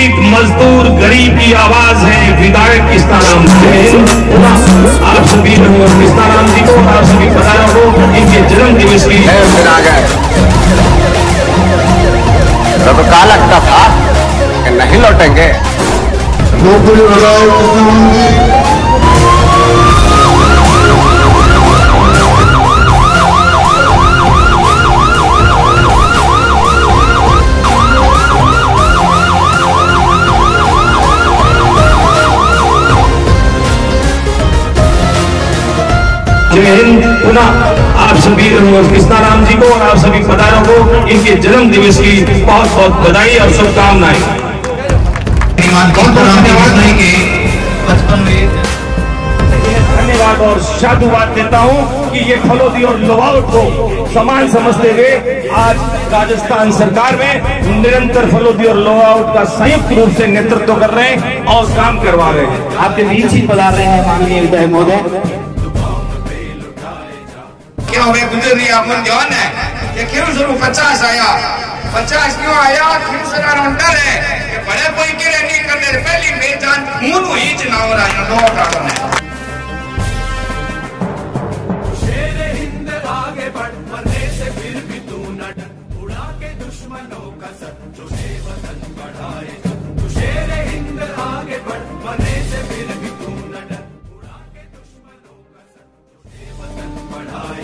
एक मजदूर गरीब की आवाज है विधायक किस्ताराम आप सभी किस्ताराम जी को आप सभी पधारों को इनके जन्म दिवस की आ गए। तो क्या लगता था कि नहीं लौटेंगे। जय हिंद। पुनः आप सभी किस्ताराम जी को और आप सभी पधारों को इनके जन्म दिवस की बहुत बहुत बधाई और शुभकामनाएं। धन्यवाद और साधुवाद देता हूं कि ये फलोदी और लोहावट को समान समझते हुए आज राजस्थान सरकार में निरंतर फलोदी और लोहावट का संयुक्त रूप से नेतृत्व कर रहे हैं और काम करवा रहे हैं। आपके बीच ही पधार रहे हैं माननीय विधायक महोदय। क्यों हमें गुजर रही अपन ध्यान है ये क्यों शुरू 50 आया 50 क्यों आया फिर से डर है कि बड़े कोई के नहीं करने पहली बेजान खून हुई चुनाव राजा दो कारण है। शेर हिंद आगे बढ़ मरने से फिर भी तू न डर उड़ा के दुश्मनों का सर जो वतन बढ़ाए। तू शेर हिंद आगे बढ़ मरने से फिर भी तू न डर उड़ा के दुश्मनों का सर जो वतन बढ़ाए।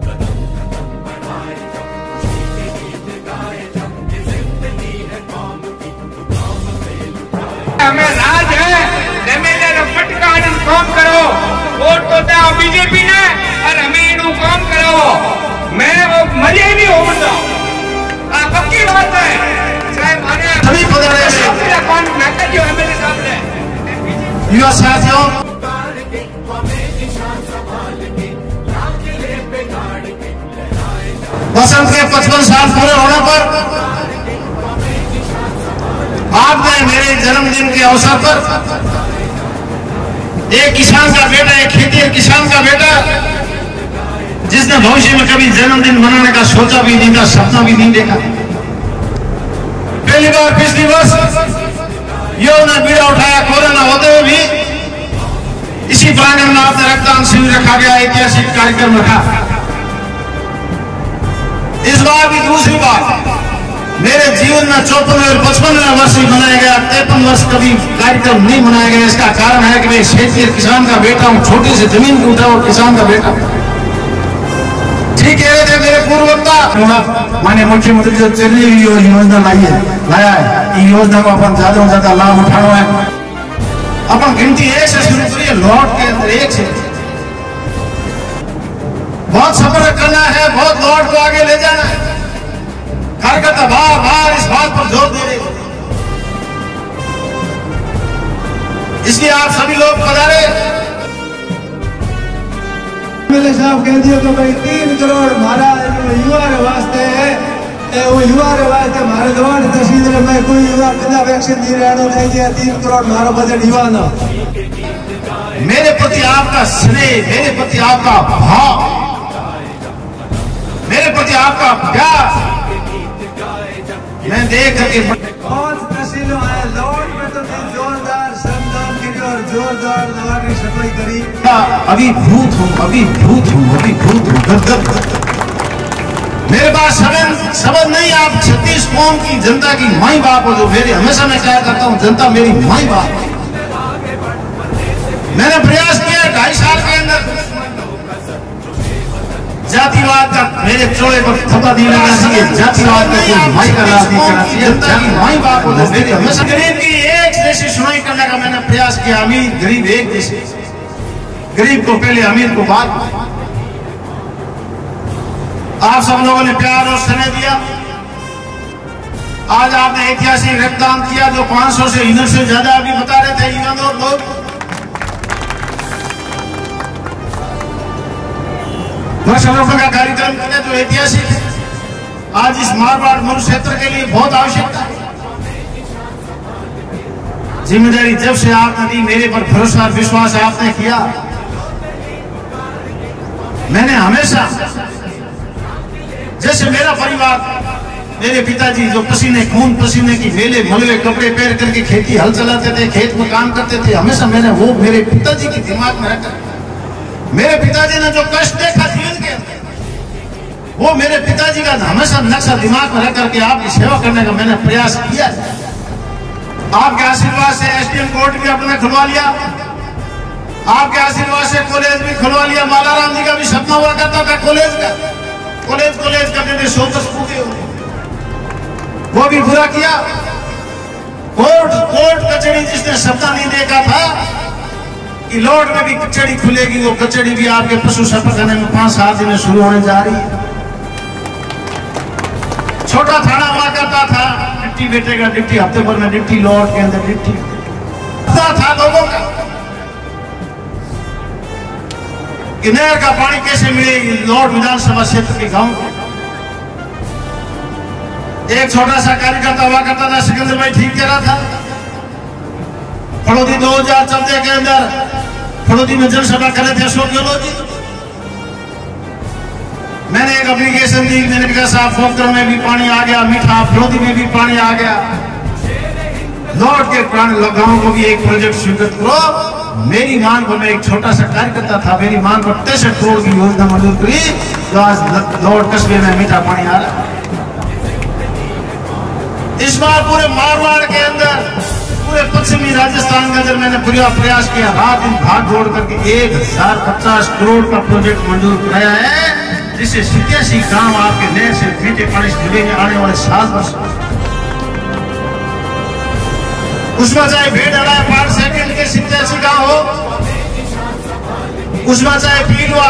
हमें राज है एमएलए फटकान काम करो वोट तो दे बीजेपी ने और हमें इनु काम करो मैं वो मजे नहीं हो बता पक्की बात है चाहे माने सभी पधारे कौन नाटक जो एमएलए साहब ने युवा साथियों बसंत के 55 साल पूरे होने पर आपने मेरे जन्मदिन के अवसर पर एक किसान का बेटा एक खेती किसान का बेटा जिसने भविष्य में कभी जन्मदिन मनाने का सोचा भी नहीं था सपना भी नहीं देखा पहली बार पिछली वर्ष ने बीड़ा उठाया कोरोना होते हुए भी इसी प्रांगण में आपने रक्तदान शिविर रखा गया ऐतिहासिक कार्यक्रम रखा। इस बार भी दूसरी बार मेरे जीवन में 54 और 55 वर्ष भी मनाया गया 53 वर्ष कभी कार्यक्रम नहीं मनाया गया। इसका कारण है कि मैं क्षेत्रीय किसान का बेटा हूं छोटी सी जमीन को उठा और किसान का बेटा ठीक कह रहे थे मेरे पूर्व वक्ता माननीय मुख्यमंत्री जो चली हुई योजना लाया है योजना को अपन ज्यादा से ज्यादा लाभ उठाना है। अपन गिनती 1 से शुरू करिए लॉट के अंदर 1 से बहुत सफर करना है बहुत लॉट को आगे ले जाना है। कार्यकर्ता बार बार इस बात पर जोर दे रहे इसलिए आप सभी लोग पधारे। एमएलए साहब कह दिया तो भाई 3 करोड़ हमारा युवा के वास्ते है वो युवा के वास्ते हमारे दवाड़ तहसील में कोई युवा बिना वैक्सीन नहीं रहना चाहिए 3 करोड़ हमारा बजट युवा ना। मेरे प्रति आपका स्नेह मेरे प्रति आपका भाव मेरे प्रति आपका प्यार मैं देख करके 5 तहसीलों है लौट में तो जोरदार श्रमदान की और जोरदार दवा की सफाई करी। अभिभूत हूँ गदगद। मेरे पास शब्द नहीं आप 36 कौम की जनता की माई बाप हो जो मेरे हमेशा मैं क्या करता हूँ जनता मेरी माई बाप। मैंने प्रयास किया 2.5 साल के अंदर जातिवाद का मेरे चोड़े पर थप्पा नहीं लगना चाहिए जातिवाद का कोई माई का राज नहीं करना चाहिए जनता की माई बाप हो जो मेरे हमेशा गरीब की एक जैसी सुनाई करने का मैंने प्रयास किया। अमीर गरीब एक जैसे गरीब को पहले अमीर को बाद। आप सब लोगों ने प्यार और स्नेह दिया। आज आपने ऐतिहासिक रक्तदान किया जो 500 से यूनिट से ज्यादा अभी बता रहे थे यूनिट और लोग रुपए का कार्यक्रम किया जो ऐतिहासिक आज इस मारवाड़ मरु क्षेत्र के लिए बहुत आवश्यकता है। जिम्मेदारी जब से आपने दी मेरे पर भरोसा और विश्वास आपने किया मैंने हमेशा जैसे मेरा परिवार मेरे पिताजी जो पसीने खून पसीने की मेले मलवे कपड़े पहन करके खेती हल चलाते थे, खेत में काम करते थे, हमेशा मैंने वो मेरे पिताजी के दिमाग में रखा। मेरे पिताजी ने जो कष्ट देखा जीवन के अंदर, वो मेरे पिताजी का हमेशा नक्शा दिमाग में रख करके आपकी सेवा करने का मैंने प्रयास किया। आपके आशीर्वाद से एसडीएम कोर्ट भी अपने खुलवा लिया, आपके आशीर्वाद से कॉलेज भी खुलवा लिया। मालाराम जी का भी सपना हुआ करता था कॉलेज का, कॉलेज करते थे 110 पूरे हुए, वो भी पूरा किया। कोर्ट कचहरी जिसने सपना नहीं देखा था कि लॉर्ड में भी कचहरी खुलेगी, वो कचहरी भी आपके पशु संपदाने में 5-7 दिन में शुरू होने जा रही है। छोटा थाना हुआ करता था, डिप्टी बेटे का डिप्टी, हफ्ते भर में डिप्टी, लॉर्ड के अंदर डिप्टी था लोगों का कि नहर का पानी कैसे मिलेगी लॉर्ड विधानसभा क्षेत्र के गांव को। एक छोटा सा कार्यकर्ता हुआ करता था, सिकंदर भाई ठीक कह रहा था। फड़ौदी 2014 के अंदर फड़ौदी में जनसभा कर रहे थे अशोक गहलोत जी। मैंने एक एप्लीकेशन दी, मैंने कहा साहब फोकटर में भी पानी आ गया, मीठा फड़ौदी में भी पानी आ गया, लौट के पुराने गांव को भी एक प्रोजेक्ट स्वीकृत करो। मेरी मांग पर, मैं एक छोटा सा कार्यकर्ता था, मेरी मांग पर 63 करोड़ की योजना मंजूर करी, जो आज लौट कस्बे में मीठा पानी आ रहा है। इस बार पूरे मारवाड़ के अंदर, पूरे पश्चिमी राजस्थान के अंदर मैंने पूरा प्रयास किया, रात दिन भाग दौड़ करके 1050 करोड़ का प्रोजेक्ट मंजूर कराया है, जिससे 87 गांव आपके नहर से मीठे पानी से जुड़ेंगे आने वाले 7 वर्ष। उसमें चाहे भेड़ाला पार सेकंड के 87 गांव हो, उसमें चाहे पीलवा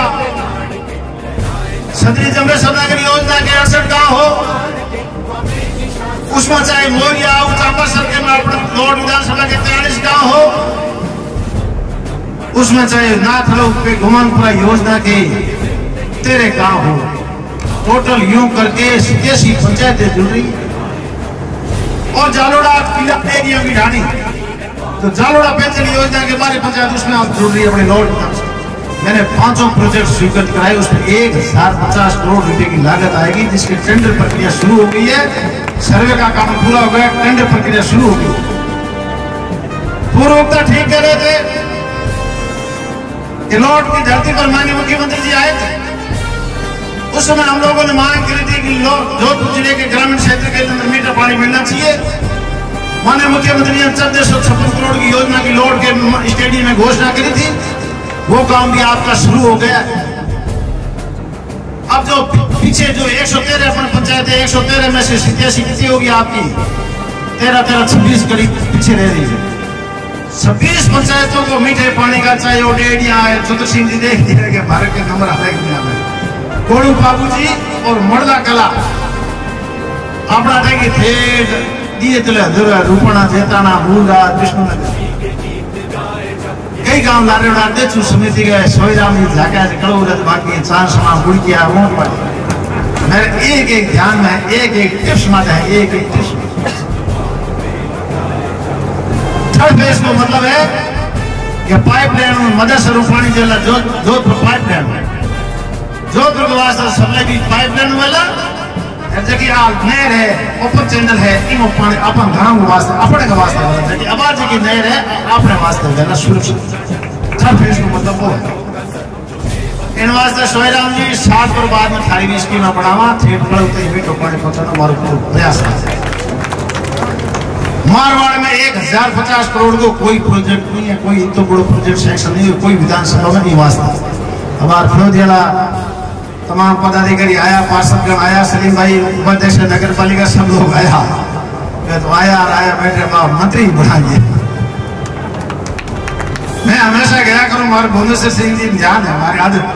सदरी जमरे सदागरी योजना के 68 गांव हो, उसमें चाहे मोरिया चापासर के लॉर्ड विधानसभा के 43 गांव हो, उसमें चाहे नाथलोक पे घुमानपुरा योजना के 13 गांव हो। टोटल यूं करके 87 पंचायतें जुड़ रही है। और जालोड़ा किला एरिया भी ढानी, तो जालोड़ा पेंशन योजना के बारे पंचायत उसमें आप जुड़ रही है अपने लॉर्ड विधानसभा। मैंने 5 प्रोजेक्ट स्वीकृत कराए, उसमें 1050 करोड़ रुपए की लागत आएगी, जिसकी टेंडर प्रक्रिया शुरू हो गई है। सर्वे का काम पूरा हो गया, टेंडर प्रक्रिया शुरू हो गई। पूर्वोक्ता ठीक कर रहे थे कि लॉर्ड की धरती पर माननीय मुख्यमंत्री जी आए थे। उस समय हम लोगों ने मांग करी थी कि जोधपुर जिले के ग्रामीण क्षेत्र के अंदर मीठा पानी मिलना चाहिए। माननीय मुख्यमंत्री ने 1456 करोड़ की योजना की लॉर्ड के स्टेडियम में घोषणा करी थी, वो काम भी आपका शुरू हो गया। अब जो पीछे जो 113 अपन पंचायत है, 113 में से 87 कितनी होगी आपकी? 13-26 करीब पीछे रह रही है। 26 पंचायतों को मीठे पानी का चाहे वो डेडिया है, चतुर सिंह जी देख दिए भारत के नंबर आए कोड़ू बाबू जी और मर्दा कला अपना थे दिए तले रूपणा जेताना मूलगा कृष्णनगर कई गांव लारेड़ा देचू समिति गए सोईराम जी जाके कड़ोरत बाकी 4 समा गुड़किया वो पर मेरे एक ध्यान में एक टिप्स माते है, एक टिप्स। थर्ड फेज को मतलब है कि पाइपलाइन में मदरसा रूपाणी जिला जोधपुर पाइपलाइन जोधपुर के वास्ते सप्लाई भी पाइपलाइन वाला जबकि नहर है, ओपन चैनल है, इन पानी अपन गांव के वास्ते अपने के वास्ते वाला जबकि आवाज की नहर है अपने वास्ते देना सुरक्षित। थर्ड फेज को मतलब वो है इन वास्ते सोईराम जी 7 पर बाद में थारी भी स्कीम बनावा थेट पड़ते भी तो पानी पहुंचाना मारो प्रयास है। मारवाड़ में 1050 करोड़ को कोई प्रोजेक्ट नहीं है, कोई तो बड़ो प्रोजेक्ट सैंक्शन नहीं है, कोई विधानसभा में नहीं वास्ता। हमारे फिरोदियाला तमाम पदाधिकारी आया, पार्षदगण आया, सलीम भाई उपाध्यक्ष नगर पालिका सब लोग आया, तो आया बैठे मंत्री बढ़ाइए। मैं हमेशा गया करूं, हमारे भुवनेश्वर सिंह जी ध्यान है हमारी आदत,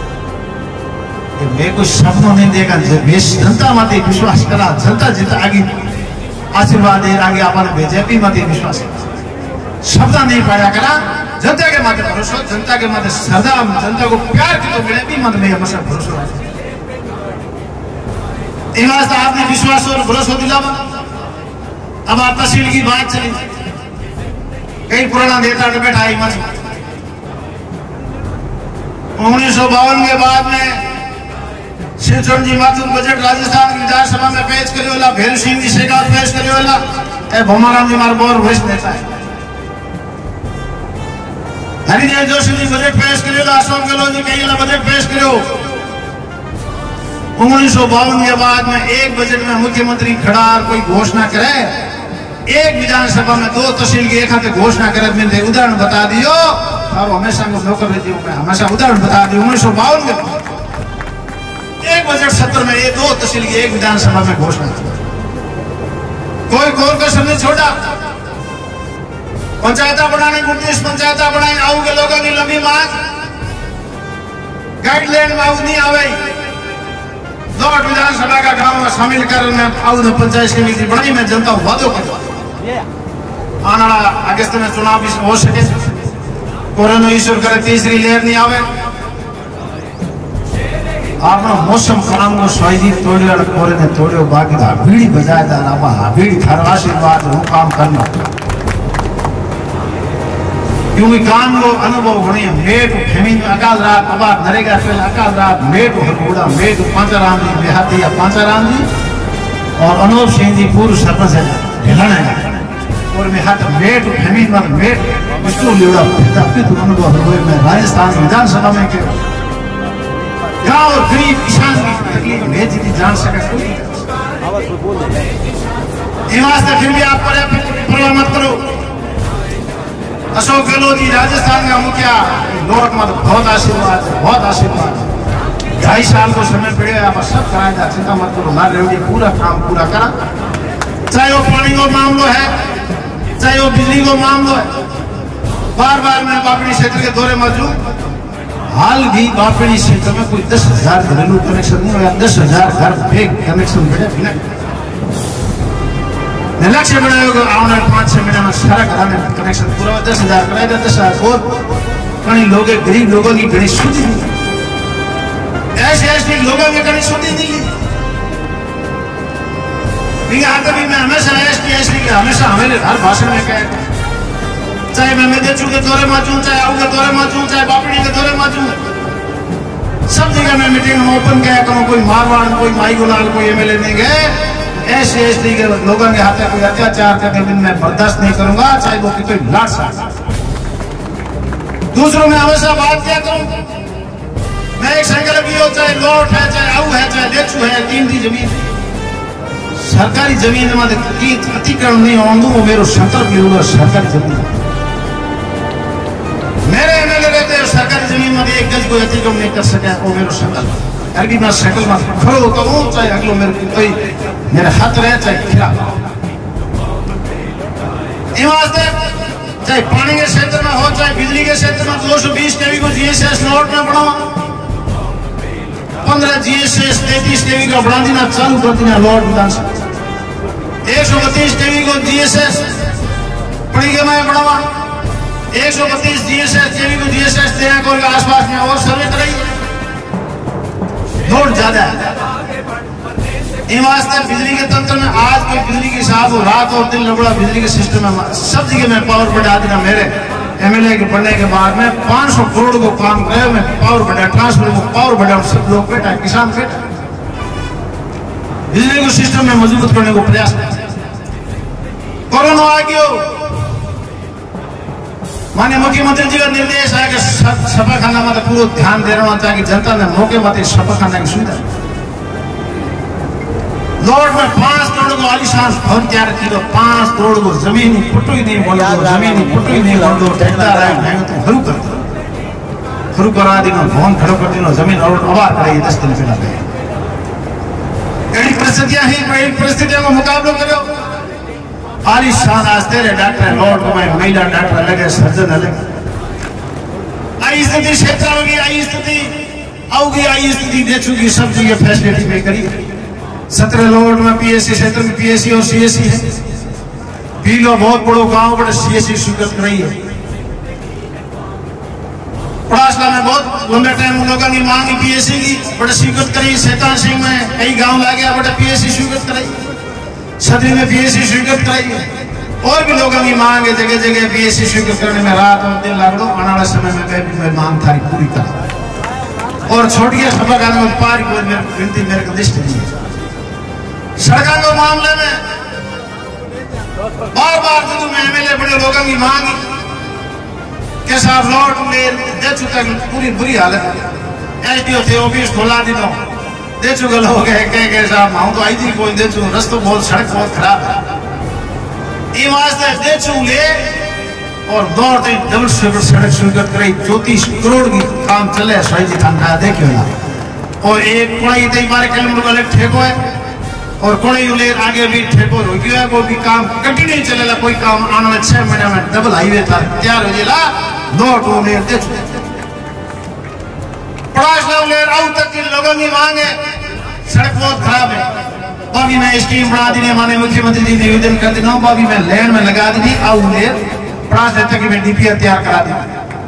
मैं कुछ सपनों नहीं देखा, जनता मत विश्वास करा, जनता जितना आगे आशीर्वाद दे आगे अपन बीजेपी मत विश्वास शब्द नहीं पाया करा, जनता के माथे भरोसा, जनता के माथे श्रद्धा, जनता को प्यार की तो मिले भी मत में हमेशा भरोसा है। इमारत आपने विश्वास और भरोसा दिला। अब आप तहसील की बात चली, कई पुराना नेता ने बैठा ही मत 1952 के बाद में शिवचरण जी माथुर बजट राजस्थान की विधानसभा में पेश करेला, भेल सिंह जी शेखावत पेश करेला, ए भोमाराम जी मार बोर वरिष्ठ नेता है। हरिदेव जोशी जी बजट पेश करेला, अशोक गहलोत जी कईला बजट पेश करो। 1952 के बाद में एक बजट में मुख्यमंत्री खड़ा और कोई घोषणा करे, एक विधानसभा में 2 तहसील की एक हाथ घोषणा करे। मैंने उदाहरण बता दियो और हमेशा नौकर रहती हूँ मैं, हमेशा उदाहरण बता दी। 1952 के एक बजट सत्र में ये 2 तहसील की एक विधानसभा में घोषणा, कोई कोर कसर नहीं छोड़ा। पंचायत बनाने 29 पंचायत बनाई, आऊ के लोगों की लंबी मांग, गाइडलाइन में आऊ नहीं आवे। 2 विधानसभा का गांव में शामिल कर मैं आऊ पंचायत समिति बनाई। मैं जनता वादो कर आना अगस्त में चुनाव भी हो सके, कोरोना ईश्वर करे तीसरी लहर नहीं आवे। आपनो मौसम खराब को स्वाइदी तोड़िया कोरे ने तोड़ियो, बाकी था बीड़ी बजाए था लावा बीड़ी थारा आशीर्वाद वो काम करना, क्योंकि काम को अनुभव होने मेट फेमी अकाल रात अबार नरेगा फिर अकाल रात मेट हरगुड़ा मेट पांचाराम जी बिहाती या पांचाराम जी और अनूप सिंह जी पूर्व सरपंच है ढिलाना है और में हाथ मेट फेमी में मेट विष्णु लियोड़ा तब अनुभव हुए। मैं राजस्थान विधानसभा में के गांव और गरीब किसान की तकलीफ में जितनी जान सके वास्ते फिर भी आप परवाह मत करो। अशोक गहलोत जी राजस्थान का मुखिया लोट मत, बहुत आशीर्वाद, बहुत आशीर्वाद। 2.5 साल को समय पड़े आप सब कराएगा, चिंता मत करो। ना रेवड़ी पूरा काम पूरा करा, चाहे वो पानी को मामलो है, चाहे वो बिजली को मामलो है। बार बार मैं बापड़ी क्षेत्र के दौरे मौजूद, हाल भी बापड़ी क्षेत्र में कोई 10,000 घरेलू कनेक्शन नहीं हुआ, 10,000 घर पे कनेक्शन मिले बिना लक्ष्य बनाए होगा। आने 5-6 महीने में सारा घर में कनेक्शन पूरा 10,000 कराएगा। 10,000 और कई लोग गरीब लोगों की गणेश शुद्धि ऐसे लोगों की गणेश शुद्धि नहीं है। भी मैं हमेशा एसटी के हमेशा हमें हर भाषण में कहे, चाहे मैं मेदेचू के दौरे मौजूद, चाहे आऊ के दौरे मौजूद, चाहे बापड़ी के दौरे मौजूद, सब जगह मैं मीटिंग में ओपन कहा करूँ। कोई मारवाड़, कोई माई गुलाल, कोई एमएलए नहीं गए। एसटी के लोगों के हाथ में कोई अत्याचार करने दिन मैं बर्दाश्त नहीं करूंगा, चाहे वो कोई लाट सा। दूसरों में हमेशा बात क्या करूं, मैं एक संकल्प की हो, चाहे लोट है, चाहे आऊ है, चाहे लेचू है, कीमती जमीन सरकारी जमीन में अतिक्रमण नहीं होंगे, वो मेरे संकल्प लिया। सरकारी जमीन मेरे एमएलए रहते हैं, सरकारी जमीन में 1 गज कोई अतिक्रमण नहीं कर सके, वो मेरे संकल्प। अगर मैं साइकिल में खड़ो होता हूँ, चाहे अगलो मेरे कोई मेरे हाथ रहे, चाहे खिला, चाहे पानी के क्षेत्र में हो, चाहे बिजली के क्षेत्र में 220 केवी को जीएसएस नोट में बढ़ावा, 15 जीएसएस 33 केवी का बढ़ा देना चालू कर देना लोट विधानसभा, 132 केवी को जीएसएस पड़ी के मैं बढ़ावा, 132 जीएसएस केवी को जीएसएस देना को आसपास में और सर्वे कराइए। लोड ज्यादा है वास्ते बिजली के तंत्र में आज कोई बिजली की साहब रात और दिन लगड़ा बिजली के सिस्टम में सब जगह में पावर बढ़ा देना। मेरे एमएलए के बनने के बाद में 500 करोड़ को काम करे, मैं पावर बढ़ा, ट्रांसफर को पावर बढ़ा, सब लोग बैठा, किसान बैठा, बिजली को सिस्टम में मजबूत करने को प्रयास करते। कोरोना आ गया, माननीय मुख्यमंत्री जी का निर्देश है कि सफा खाना में पूरा ध्यान दे रहा ताकि जनता ने मौके में सफा खाने की सुविधा। लोट में 5 करोड़ को आलिशान भवन तैयार किया, 5 करोड़ को जमीन पुटू ही नहीं बोलो, जमीन पुटू ही नहीं बोलो, ठेकेदार है मैं तो हरू करा देना, भवन खड़ो कर देना, जमीन और आबाद कराइए 10 दिन से लगे। ऐसी परिस्थितियां ही, ऐसी परिस्थितियों का मुकाबला करो। आलिशान आज तेरे डॉक्टर लोट को मैं महिला डॉक्टर लगे, सर्जन लगे, आई स्थिति क्षेत्र होगी, आई स्थिति आओगी, आई स्थिति दे चुकी, सब जगह फैसिलिटी पे करी। 17 लोट में पीएससी क्षेत्र में पीएससी और सीएससी है, पीलो बहुत बड़ो गांव बड़े सीएससी स्वीकृत कराई है। पड़ासला में बहुत लंबे टाइम लोगों की मांग पीएससी की, बड़े स्वीकृत करी। शैतान सिंह में कई गांव ला गया, बड़े पीएससी स्वीकृत कराई। सदी में पीएससी स्वीकृत कराई, और भी लोगों की मांग है, जगह जगह पीएससी स्वीकृत करने में रात और दिन लग लो। आने वाले समय में मैं मांग थारी पूरी करा और छोड़िए सभा का पार को गिनती मेरे को लिस्ट नहीं है। सड़कों के मामले में बार बार जो मैं एमएलए बड़े लोगों की मांगी के साहब लौट ले दे चुका पूरी बुरी हालत एसडीओ थे ऑफिस खोला दी तो दे चुके लोग है कह साहब हम तो आई थी कोई दे चुके रस्तो बहुत सड़क बहुत खराब है ये वास्ते दे चुके और दौड़ते डबल सड़क स्वीकृत कराई 34 करोड़ की काम चले सही जी ठंडा देखियो ना और एक कोई 12 किलोमीटर वाले ठेको है और कोई उलेर आगे भी ठेको रुकियो है कोई भी काम कटी नहीं चलेला कोई काम आने में 6 महीने में डबल हाईवे था तैयार हो जेला दो उलेर दे पड़ाश उलेर आउट तक के लोगों की मांग है सड़क बहुत खराब है बाबी मैं स्कीम बना दी माने मुख्यमंत्री जी निवेदन कर देना बाबी मैं लैंड में लगा दी आउ उलेर पड़ाश तक में डीपीआर तैयार करा दी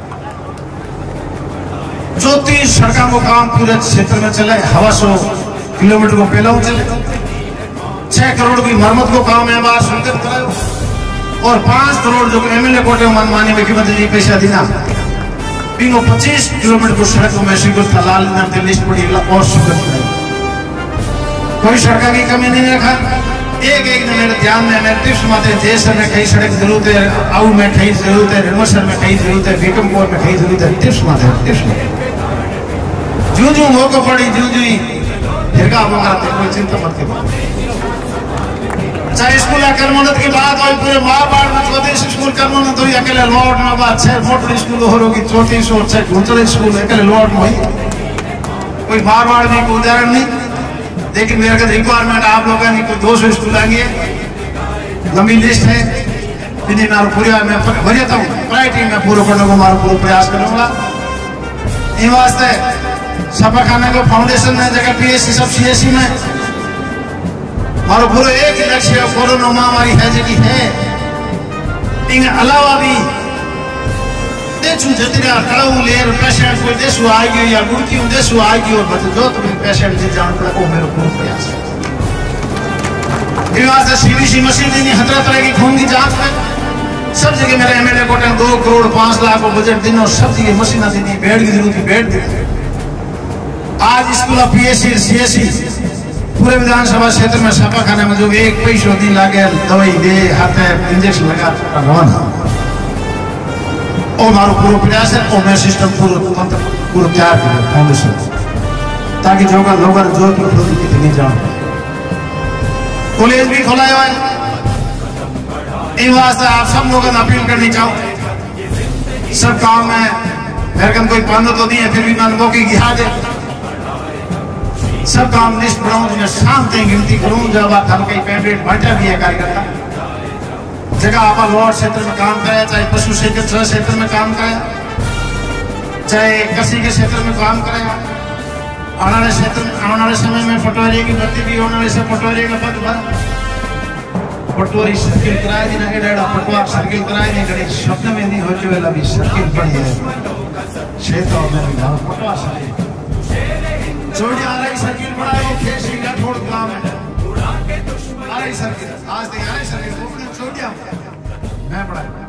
34 सड़कों को काम पूरे क्षेत्र में चले 100 किलोमीटर को पहला चले 6 करोड़ की मरम्मत को काम है बार स्वीकृत करायो और 5 करोड़ जो एमएलए कोटे माननीय मुख्यमंत्री जी पैसा देना तीनों 25 किलोमीटर को सड़क में स्वीकृत था लाल नाम से लिस्ट पड़ी और स्वीकृत कराई कोई सड़क की कमी नहीं रखा एक ने मेरे ध्यान में मैं टिप्स माते जैसे में कई सड़क जरूरत है आउ में कई जरूरत है रिमोशन में कई जरूरत है बीकमपुर में कई जरूरत है टिप्स माते जू मौका पड़ी जू फिरका बोगाते कोई चिंता मत करो चाहे स्कूल कर्मोन्नत की बात हो पूरे महाबाड़ में 34 स्कूल कर्मोन्नत हुई अकेले लॉर्ड में बात 6 मोटर स्कूल हो होगी 34 और 6 घुंचले स्कूल अकेले लॉर्ड में हुई कोई महाबाड़ में कोई उदाहरण नहीं लेकिन मेरे का रिक्वायरमेंट आप लोगों ने कोई 200 स्कूल आएंगे लंबी लिस्ट है इन्हें मैं पूरा मैं वरीयता हूँ प्रायोरिटी में पूरा करने को हमारा पूरा प्रयास करूंगा इन वास्ते सपा खाना को फाउंडेशन में जगह पीएससी सब सीएससी में हमारा पूरा एक ही लक्ष्य कोरोना महामारी है जी है इन अलावा भी देशु जतिरा कड़ाऊ लेर पेशेंट कोई देशु आएगी या गुड़की देशु आएगी और बच्चे जो तुम्हें पेशेंट जी जान पड़ा वो मेरे पूरा प्रयास है इन वास्ते सीबीसी मशीन नहीं हतरा तरह की खून की जांच में सब जगह मेरे एमएलए कोटे 2 करोड़ 5 लाख को बजट दिनों सब जगह मशीन दी बेड की जरूरत थी बेड दी आज स्कूल पीएससी सीएससी पूरे विधानसभा क्षेत्र में सपा खाने में जो एक पैसों नहीं लागे दवाई दे हाथ इंजेक्शन लगा रवाना और हमारा पूरा प्रयास है और मैं सिस्टम पूरा तैयार कर फाउंडेशन ताकि जो लोग जो कितनी जान कॉलेज भी खोला हुआ है इन वास्ते आप सब लोगों ने अपील करनी चाहूँ सब काम में मेरे कोई बंद तो नहीं है फिर भी मैं मौके की हाथ है सब काम लिस्ट बनाऊं जिन्हें शांत गिनती करूं जब आप हम कहीं कैंडिडेट बैठा भी है कार्यकर्ता जगह आप वार्ड क्षेत्र में काम कराया चाहे पशु चिकित्सा क्षेत्र में काम कराया चाहे कृषि के क्षेत्र में काम कराया आने वाले क्षेत्र में आने वाले समय में पटवारी की भर्ती भी होने वाले से पटवारी का पद भर पटवारी सर्किल कराया दिन आगे डेढ़ा पटवार सर्किल कराया नहीं गणेश स्वप्न में नहीं हो चुके अभी सर्किल बड़ी है क्षेत्र में पटवार सर्किल छोड़ी आ रही सर्किल बड़ा है वो खेसी का छोड़ काम है आ रही सर्किल आज तक आ रही सर्किल छोड़िया मैं पढ़ा